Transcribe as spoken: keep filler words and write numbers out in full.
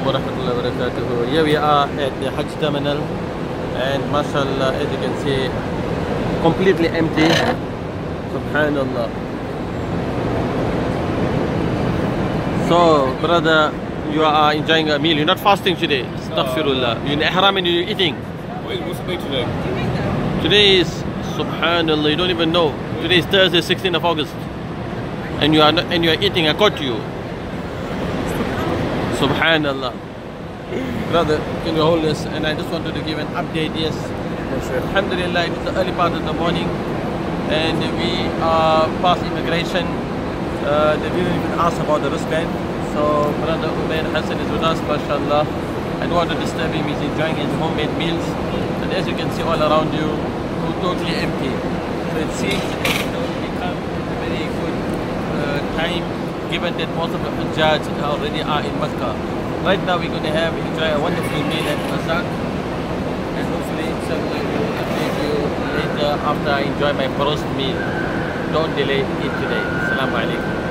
wa rahmatullahi wa barakatuh. Here we are at the Hajj terminal, and mashallah, as you can see, completely empty. Subhanallah. So, brother, you are enjoying a meal. You're not fasting today. Astaghfirullah. You're in Ihram and you're eating. What's the day today? Today is, subhanallah, you don't even know. Today is Thursday, sixteenth of August. And you are not, and you are eating. I caught you. Subhanallah. Brother, can you hold this? And I just wanted to give an update. Yes. Alhamdulilah, it's the early part of the morning. And we are past immigration. Uh, they didn't even ask about the wristband. So brother Ubayd Hasan is with us, mashallah. I don't want to disturb him, he's enjoying his homemade meals. And as you can see all around you, totally empty. So it seems it's going to become a very good uh, time, given that most of the Hajj already are in Makkah. Right now we're going to have enjoy a wonderful meal at Razak. And hopefully inshallah I will update you later after I enjoy my first meal. Don't delay it today. Assalamu alaikum.